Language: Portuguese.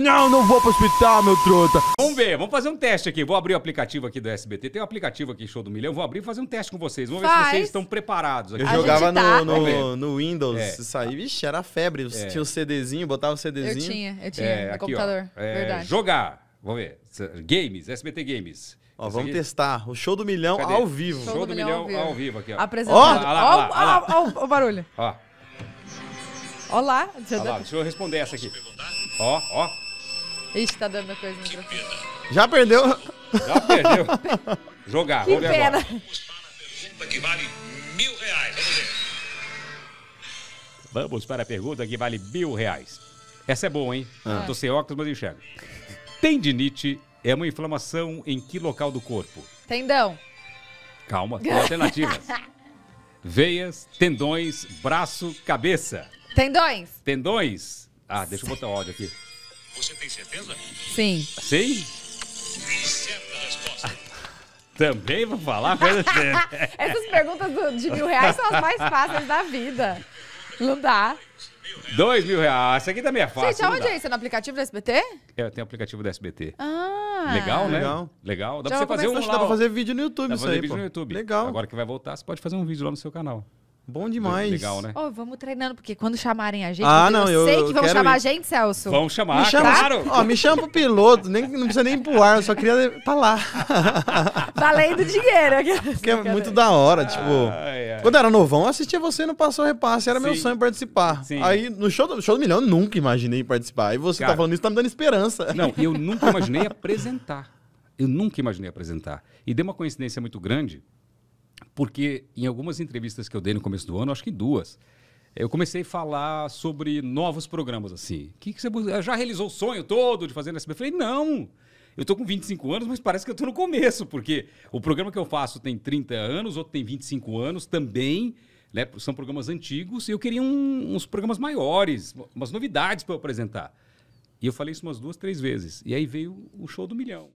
Não vou pro hospital, meu truta. Vamos ver, vamos fazer um teste aqui. Vou abrir o aplicativo aqui do SBT. Tem um aplicativo aqui, Show do Milhão. Vou abrir e fazer um teste com vocês. Vamos ver se vocês estão preparados aqui. Eu A jogava gente tá. no Windows, É. isso aí, vixe, era febre. Tinha o CDzinho, botava o Eu CDzinho. tinha no aqui, computador. ó. Verdade. Jogar. Vamos ver. Games, SBT Games. Ó, Esse vamos aqui. testar. O Show do Milhão Cadê? ao vivo. Show do Milhão ao vivo aqui, ó. Apresentado. Ó lá. Ó o barulho. Ó, Ó lá. ó lá, deixa eu responder essa aqui. Ó. Ixi, tá dando coisa no microfone. Já perdeu? Já perdeu. Jogar, Que vamos ver pena. agora. Pergunta que vale R$1.000. Vamos ver. Vamos para a pergunta que vale R$1.000. Essa é boa, hein? Tô sem óculos, mas enxergo. Tendinite é uma inflamação em que local do corpo? Tendão. Calma, tem alternativas. Veias, tendões, braço, cabeça. Tendões. Tendões? Ah, deixa eu botar o áudio aqui. Você tem certeza? Sim. Sim? Certa resposta. Também vou falar coisa séria. Essas perguntas de R$1.000 são as mais fáceis da vida. Não dá. R$2.000. Essa aqui também é fácil. Gente, não aonde dá. é isso? É no aplicativo do SBT? É, tem o aplicativo do SBT. Ah. Legal, né? Legal. Legal. Dá Já pra você vou fazer começar. um Acho que dá pra fazer vídeo no YouTube Dá pra isso fazer aí, vídeo pô. no YouTube. Legal. Agora que vai voltar, você pode fazer um vídeo lá no seu canal. Bom demais. Legal, né? Ô, vamos treinando, porque quando chamarem a gente... Ah, porque não, eu sei eu que vão quero chamar ir. a gente, Celso. Vamos chamar, Me chama, claro. ó, me chama pro piloto, nem, não precisa nem ir pro ar, eu só queria tá lá. Valendo dinheiro. Porque é muito da hora, tipo... Ai, ai. Quando eu era novão, eu assistia você no Passou Repasse, era meu Sim. sonho participar. Sim. Aí, no show do Milhão, eu nunca imaginei participar. Aí você Cara, tá falando isso, tá me dando esperança. Não, eu nunca imaginei apresentar. Eu nunca imaginei apresentar. E deu uma coincidência muito grande, porque em algumas entrevistas que eu dei no começo do ano, acho que 2, eu comecei a falar sobre novos programas, assim. Que você já realizou o sonho todo de fazer no SBT? Eu falei, não. Eu tô com 25 anos, mas parece que eu tô no começo, porque o programa que eu faço tem 30 anos, outro tem 25 anos também, né? São programas antigos, e eu queria uns programas maiores, umas novidades para eu apresentar. E eu falei isso umas 2, 3 vezes. E aí veio o Show do Milhão.